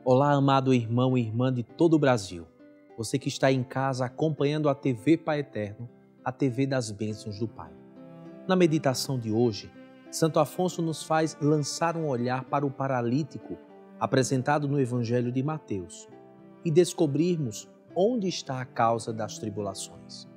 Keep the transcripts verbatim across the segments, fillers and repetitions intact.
Olá, amado irmão e irmã de todo o Brasil. Você que está em casa acompanhando a T V Pai Eterno, a T V das bênçãos do Pai. Na meditação de hoje, Santo Afonso nos faz lançar um olhar para o paralítico apresentado no Evangelho de Mateus e descobrirmos onde está a causa das tribulações.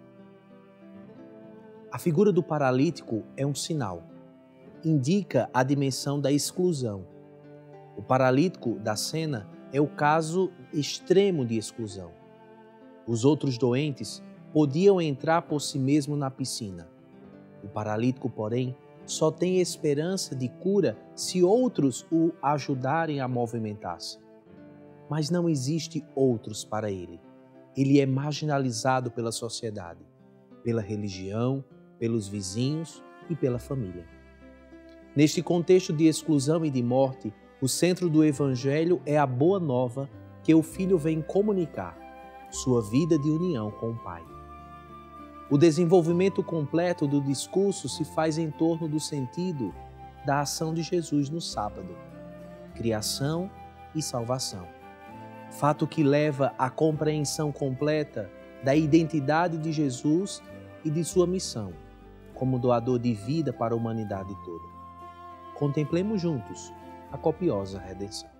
A figura do paralítico é um sinal, indica a dimensão da exclusão. O paralítico da cena é o caso extremo de exclusão. Os outros doentes podiam entrar por si mesmo na piscina. O paralítico, porém, só tem esperança de cura se outros o ajudarem a movimentar-se. Mas não existe outros para ele. Ele é marginalizado pela sociedade, pela religião, pelos vizinhos e pela família. Neste contexto de exclusão e de morte, o centro do Evangelho é a boa nova que o Filho vem comunicar, sua vida de união com o Pai. O desenvolvimento completo do discurso se faz em torno do sentido da ação de Jesus no sábado, criação e salvação. Fato que leva à compreensão completa da identidade de Jesus e de sua missão, como doador de vida para a humanidade toda. Contemplemos juntos a copiosa redenção.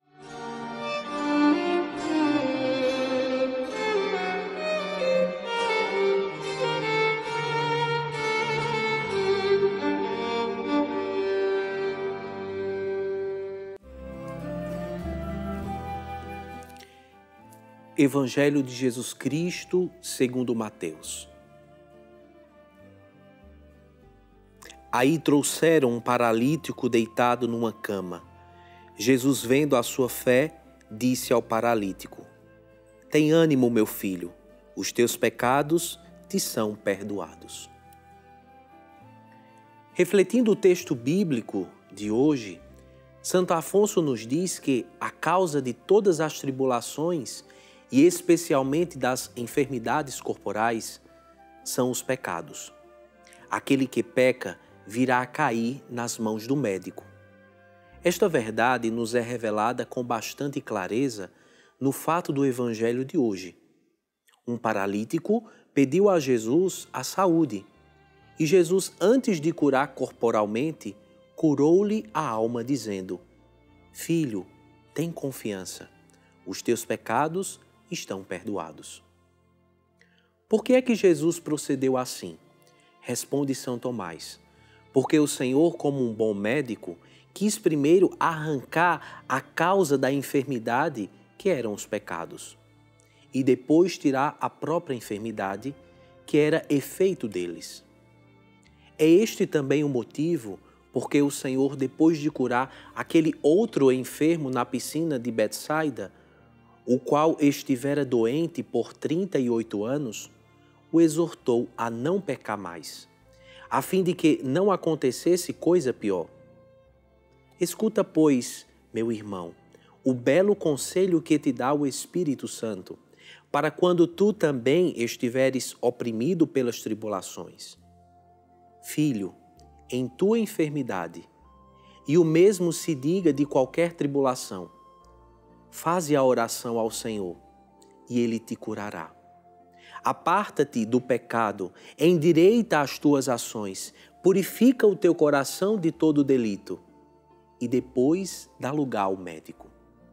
Evangelho de Jesus Cristo segundo Mateus. Aí trouxeram um paralítico deitado numa cama. Jesus, vendo a sua fé, disse ao paralítico: Tem ânimo, meu filho, os teus pecados te são perdoados. Refletindo o texto bíblico de hoje, Santo Afonso nos diz que a causa de todas as tribulações, e especialmente das enfermidades corporais, são os pecados. Aquele que peca virá a cair nas mãos do médico. Esta verdade nos é revelada com bastante clareza no fato do Evangelho de hoje. Um paralítico pediu a Jesus a saúde, e Jesus, antes de curar corporalmente, curou-lhe a alma, dizendo: Filho, tem confiança, os teus pecados estão perdoados. Por que é que Jesus procedeu assim? Responde São Tomás: Porque o Senhor, como um bom médico, quis primeiro arrancar a causa da enfermidade, que eram os pecados, e depois tirar a própria enfermidade, que era efeito deles. É este também o motivo porque o Senhor, depois de curar aquele outro enfermo na piscina de Betsaida, o qual estivera doente por trinta e oito anos, o exortou a não pecar mais, a fim de que não acontecesse coisa pior. Escuta, pois, meu irmão, o belo conselho que te dá o Espírito Santo, para quando tu também estiveres oprimido pelas tribulações. Filho, em tua enfermidade, e o mesmo se diga de qualquer tribulação, faze a oração ao Senhor, e Ele te curará. Aparta-te do pecado, endireita as tuas ações, purifica o teu coração de todo delito, e depois dá lugar ao médico.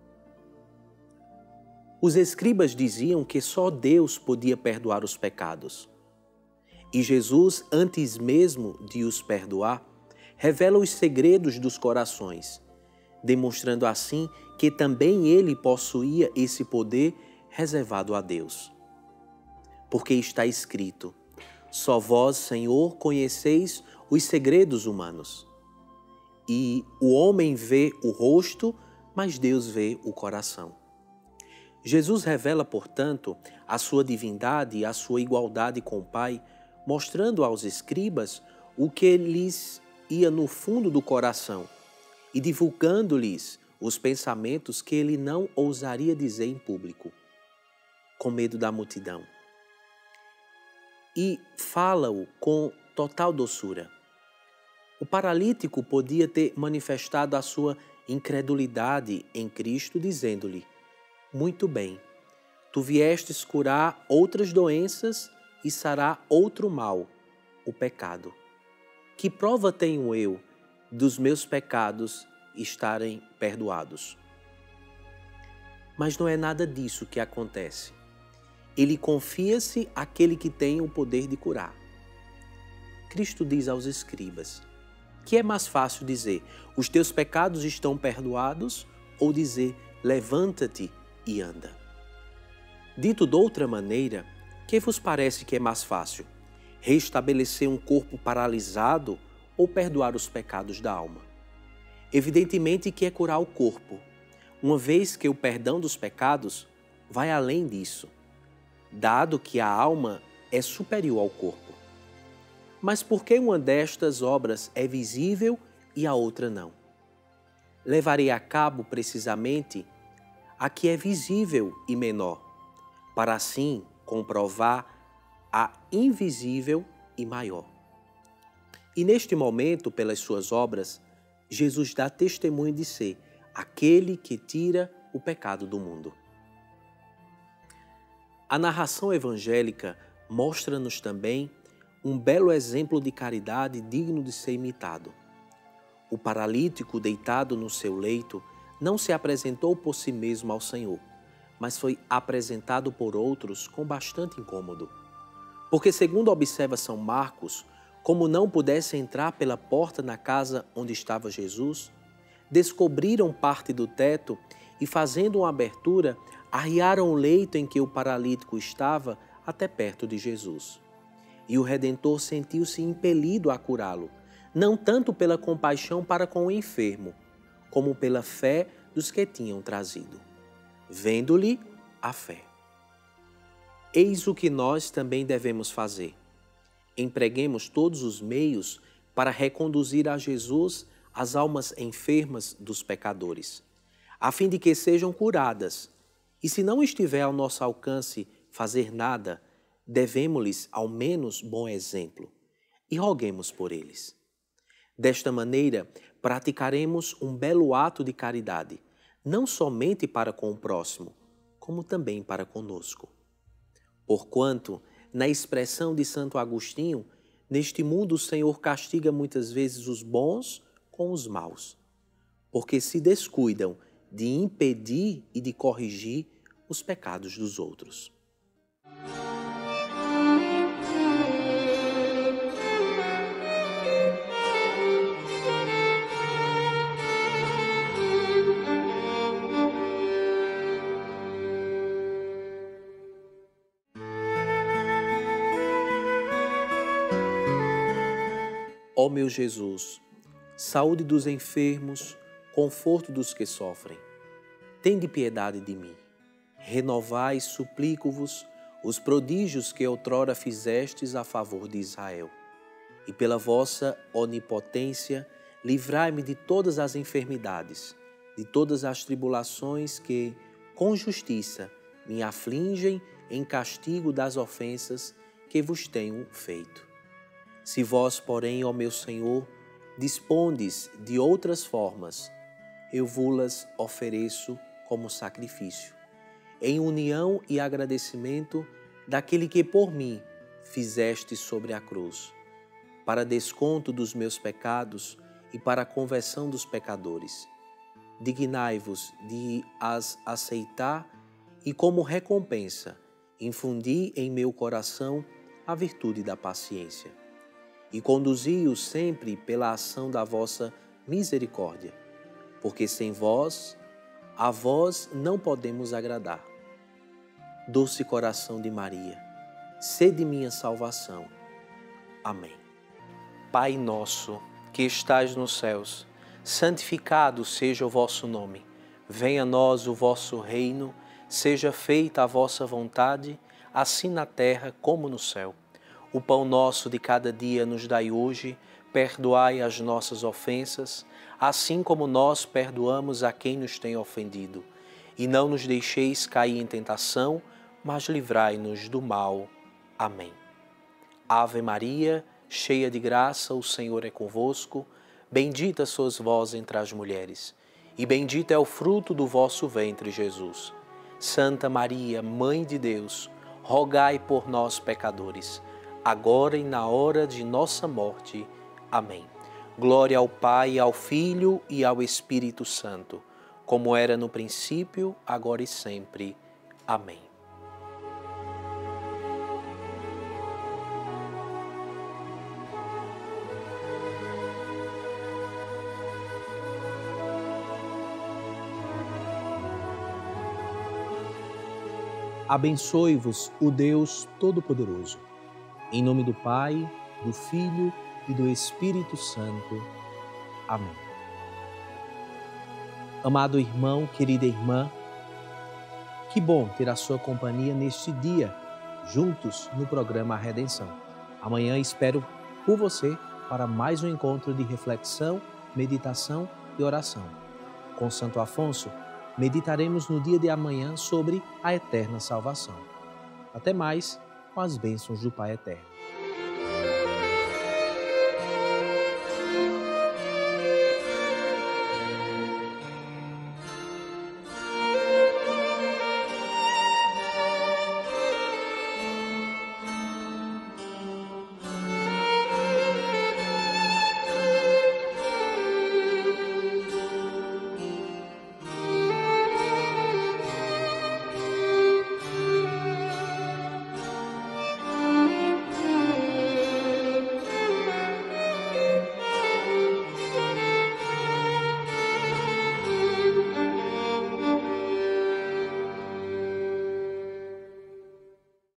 Os escribas diziam que só Deus podia perdoar os pecados. E Jesus, antes mesmo de os perdoar, revela os segredos dos corações, demonstrando assim que também ele possuía esse poder reservado a Deus. Porque está escrito: Só vós, Senhor, conheceis os segredos humanos. E o homem vê o rosto, mas Deus vê o coração. Jesus revela, portanto, a sua divindade e a sua igualdade com o Pai, mostrando aos escribas o que lhes ia no fundo do coração e divulgando-lhes os pensamentos que ele não ousaria dizer em público, com medo da multidão. E fala-o com total doçura. O paralítico podia ter manifestado a sua incredulidade em Cristo, dizendo-lhe: Muito bem, tu viestes curar outras doenças e sarar outro mal, o pecado. Que prova tenho eu dos meus pecados estarem perdoados? Mas não é nada disso que acontece. Ele confia-se àquele que tem o poder de curar. Cristo diz aos escribas que é mais fácil dizer, os teus pecados estão perdoados, ou dizer, levanta-te e anda. Dito de outra maneira, que vos parece que é mais fácil? Restabelecer um corpo paralisado ou perdoar os pecados da alma? Evidentemente que é curar o corpo, uma vez que o perdão dos pecados vai além disso, dado que a alma é superior ao corpo. Mas por que uma destas obras é visível e a outra não? Levarei a cabo precisamente a que é visível e menor, para assim comprovar a invisível e maior. E neste momento, pelas suas obras, Jesus dá testemunho de ser aquele que tira o pecado do mundo. A narração evangélica mostra-nos também um belo exemplo de caridade digno de ser imitado. O paralítico deitado no seu leito não se apresentou por si mesmo ao Senhor, mas foi apresentado por outros com bastante incômodo. Porque, segundo observa São Marcos, como não pudesse entrar pela porta na casa onde estava Jesus, descobriram parte do teto e, fazendo uma abertura, arriaram o leito em que o paralítico estava até perto de Jesus. E o Redentor sentiu-se impelido a curá-lo, não tanto pela compaixão para com o enfermo, como pela fé dos que tinham trazido. Vendo-lhe a fé. Eis o que nós também devemos fazer. Empreguemos todos os meios para reconduzir a Jesus as almas enfermas dos pecadores, a fim de que sejam curadas. E se não estiver ao nosso alcance fazer nada, devemos-lhes ao menos bom exemplo e roguemos por eles. Desta maneira, praticaremos um belo ato de caridade, não somente para com o próximo, como também para conosco. Porquanto, na expressão de Santo Agostinho, neste mundo o Senhor castiga muitas vezes os bons com os maus, porque se descuidam de impedir e de corrigir os pecados dos outros. Ó meu Jesus, saúde dos enfermos, conforto dos que sofrem, tende piedade de mim. Renovai, suplico-vos, os prodígios que outrora fizestes a favor de Israel. E pela vossa onipotência, livrai-me de todas as enfermidades, de todas as tribulações que, com justiça, me afligem em castigo das ofensas que vos tenho feito. Se vós, porém, ó meu Senhor, dispondes de outras formas, eu vos-las ofereço como sacrifício, em união e agradecimento daquele que por mim fizeste sobre a cruz, para desconto dos meus pecados e para a conversão dos pecadores. Dignai-vos de as aceitar e, como recompensa, infundi em meu coração a virtude da paciência. E conduzi-os sempre pela ação da vossa misericórdia, porque sem vós, a vós não podemos agradar. Doce coração de Maria, sede minha salvação. Amém. Pai nosso, que estais nos céus, santificado seja o vosso nome. Venha a nós o vosso reino, seja feita a vossa vontade, assim na terra como no céu. O pão nosso de cada dia nos dai hoje, perdoai as nossas ofensas, assim como nós perdoamos a quem nos tem ofendido. E não nos deixeis cair em tentação, mas livrai-nos do mal. Amém. Ave Maria, cheia de graça, o Senhor é convosco. Bendita sois vós entre as mulheres, e bendito é o fruto do vosso ventre, Jesus. Santa Maria, Mãe de Deus, rogai por nós, pecadores, agora e na hora de nossa morte. Amém. Glória ao Pai, ao Filho e ao Espírito Santo, como era no princípio, agora e sempre. Amém. Abençoe-vos o Deus Todo-Poderoso, em nome do Pai, do Filho e do Espírito Santo. Amém. Amado irmão, querida irmã, que bom ter a sua companhia neste dia, juntos no programa A Redenção. Amanhã espero por você para mais um encontro de reflexão, meditação e oração. Com Santo Afonso, meditaremos no dia de amanhã sobre a eterna salvação. Até mais, com as bênçãos do Pai Eterno.